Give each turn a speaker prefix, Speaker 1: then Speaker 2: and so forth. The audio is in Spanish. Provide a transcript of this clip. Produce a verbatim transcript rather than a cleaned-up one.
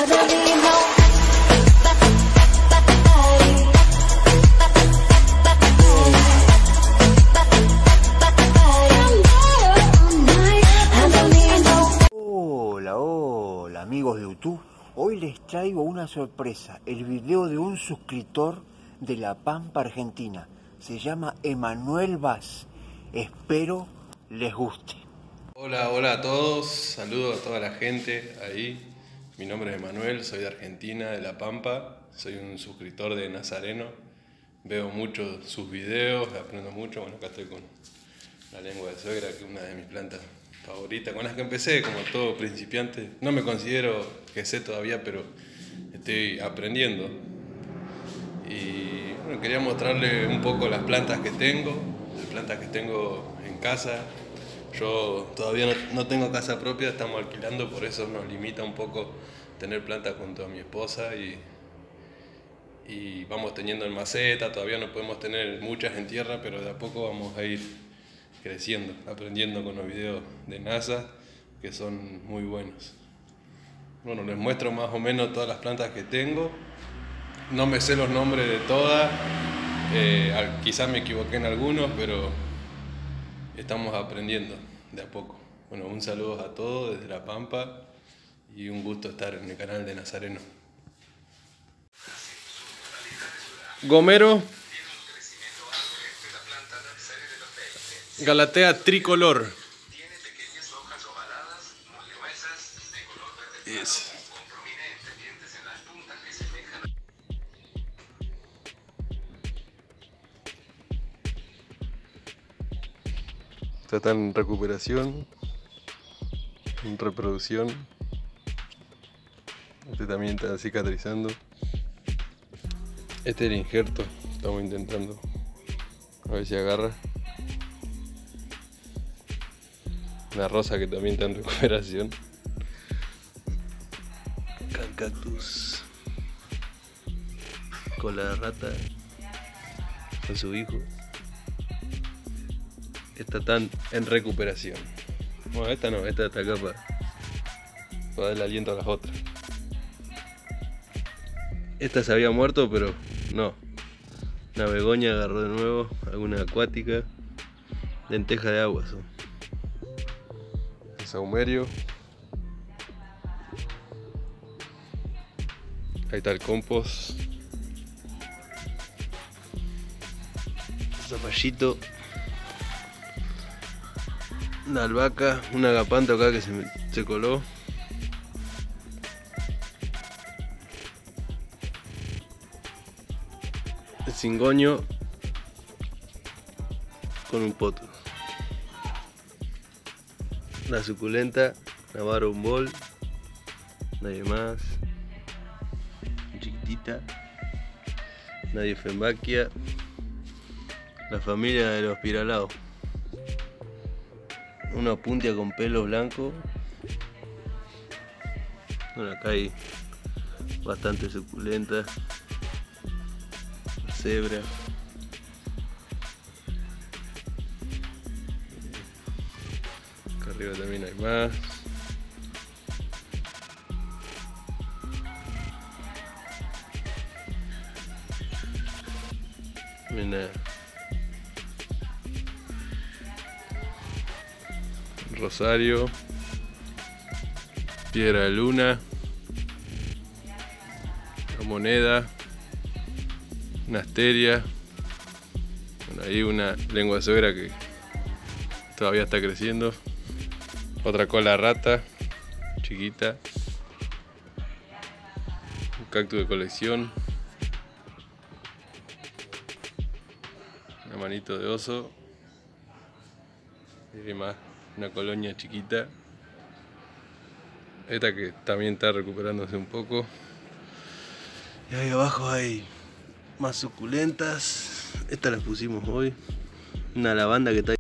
Speaker 1: Hola, hola amigos de YouTube, hoy les traigo una sorpresa, el video de un suscriptor de La Pampa, Argentina. Se llama Emanuel Vaz, espero les guste.
Speaker 2: Hola, hola a todos, saludos a toda la gente ahí. Mi nombre es Emanuel, soy de Argentina, de La Pampa, soy un suscriptor de Nazareno. Veo mucho sus videos, aprendo mucho. Bueno, acá estoy con la lengua de suegra, que es una de mis plantas favoritas, con las que empecé como todo principiante. No me considero que sé todavía, pero estoy aprendiendo. Y bueno, quería mostrarle un poco las plantas que tengo, las plantas que tengo en casa. Yo todavía no, no tengo casa propia, estamos alquilando, por eso nos limita un poco tener plantas junto a mi esposa y, y vamos teniendo en maceta. Todavía no podemos tener muchas en tierra, pero de a poco vamos a ir creciendo, aprendiendo con los videos de NASA, que son muy buenos. Bueno, les muestro más o menos todas las plantas que tengo. No me sé los nombres de todas, eh, quizás me equivoqué en algunos, pero estamos aprendiendo de a poco. Bueno, un saludo a todos desde La Pampa y un gusto estar en el canal de Nazareno. Gomero, Galatea tricolor.
Speaker 3: Tiene pequeñas hojas ovaladas, muy gruesas, de color verde claro,
Speaker 2: Yes.
Speaker 3: con prominentes dientes en las puntas que semejan a...
Speaker 2: Esta está en recuperación, en reproducción. Este también está cicatrizando. Este es el injerto, estamos intentando a ver si agarra. Una rosa que también está en recuperación. Acá el cactus. Cola de rata. Con su hijo. Esta está en recuperación. Bueno, esta no, esta está acá para, para darle aliento a las otras. Esta se había muerto, pero no. Una begoña agarró de nuevo, alguna acuática. Lenteja de agua son. Saumerio. Ahí está el compost. Zapallito. Una albahaca, un agapanto acá que se, me, se coló. El cingoño con un poto. La suculenta, Navarro un bol, nadie más. Chiquitita, nadie fembaquia. La familia de los piralaos. Una puntia con pelo blanco. Bueno, acá hay bastante suculenta. Cebra. Acá arriba también hay más. Mira. Rosario, piedra de luna, la moneda, una asteria, bueno, ahí una lengua de suegra que todavía está creciendo, otra cola de rata, chiquita, un cactus de colección, una manito de oso, y más. Una colonia chiquita. Esta que también está recuperándose un poco. Y ahí abajo hay más suculentas. Estas las pusimos hoy. Una lavanda que está ahí.